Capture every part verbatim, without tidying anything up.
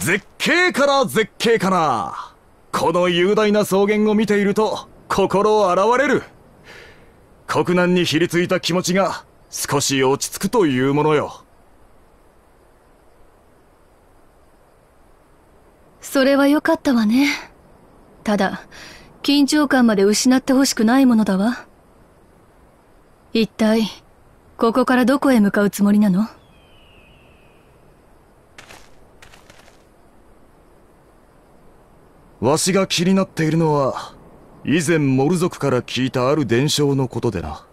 絶景から絶景かな。この雄大な草原を見ていると心洗われる。国難にひりついた気持ちが少し落ち着くというものよ。 それは良かったわね。ただ緊張感まで失ってほしくないものだわ。一体ここからどこへ向かうつもりなの？ わしが気になっているのは、以前モル族から聞いたある伝承のことでな。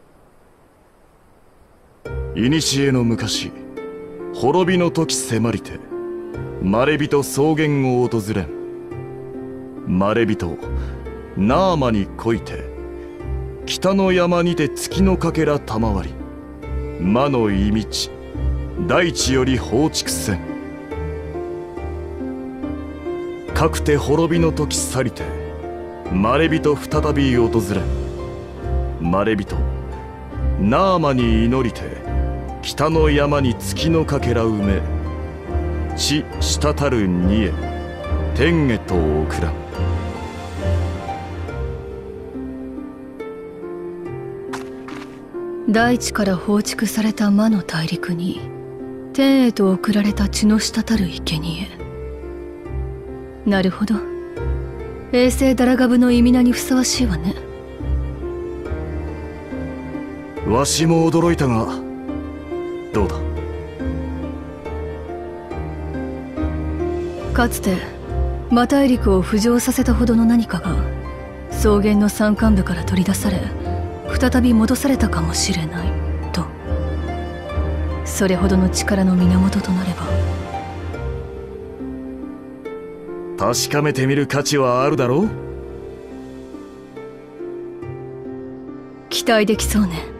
古の昔、滅びの時迫りて、まれびと草原を訪れん。まれびとナーマにこいて、北の山にて月のかけら賜り、魔の忌道、大地より放逐せん。かくて滅びの時去りて、まれびと再び訪れん。まれびとナーマに祈りて、北の山に月のかけら埋め、地滴るにへ天へと送らん。 大地から放逐された魔の大陸に、天へと送られた血の滴る生贄。なるほど。衛星ダラガブの意味名にふさわしいわね。 わしも驚いたが、どうだ。 かつて魔大陸を浮上させたほどの何かが草原の山間部から取り出され、再び戻されたかもしれないと。それほどの力の源となれば、 確かめてみる価値はあるだろう。 期待できそうね。